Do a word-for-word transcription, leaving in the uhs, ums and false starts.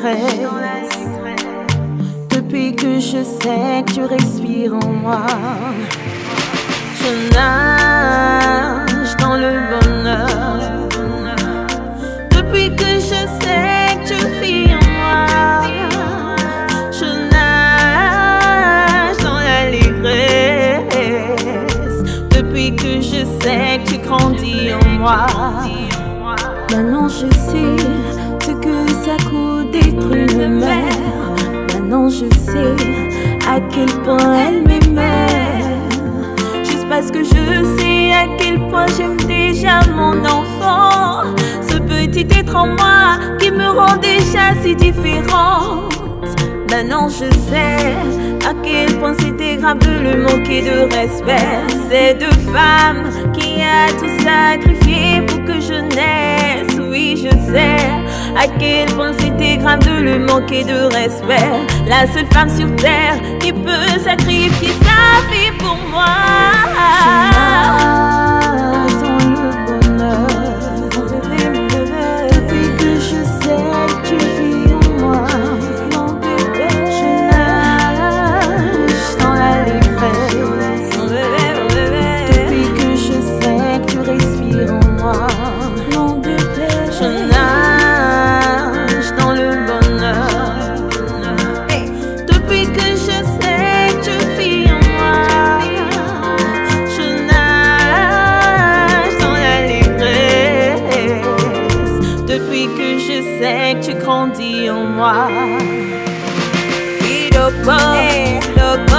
l'allégresse. Depuis que je sais que tu respires en moi, je nage dans le bonheur. Depuis que je sais que tu vis en moi, je nage dans l'allégresse. Depuis que je sais que tu grandis en moi, maintenant je sais ce que ça coûte d'être une mère. Maintenant je sais à quel point elle m'aimait. Juste parce que je sais à quel point j'aime déjà mon enfant. Ce petit être en moi qui me rend déjà si différente. Maintenant je sais à quel point c'était grave de le manquer de respect. Cette femme qui a tout sacrifié pour que je naisse. Oui je sais à quel point c'était grave de le manquer de respect. La seule femme sur terre qui peut sacrifier sa vie pour moi. Je nage dans le bonheur. Depuis que je sais que tu vis en moi, mon bébé, je nage dans l'allégresse. Depuis que je sais que tu respires en moi, mon bébé, je nage dans le bonheur. Depuis que je sais que tu vis en moi, je nage dans l'allégresse. Depuis que je sais que tu grandis en moi. Dokpo, Dokpo.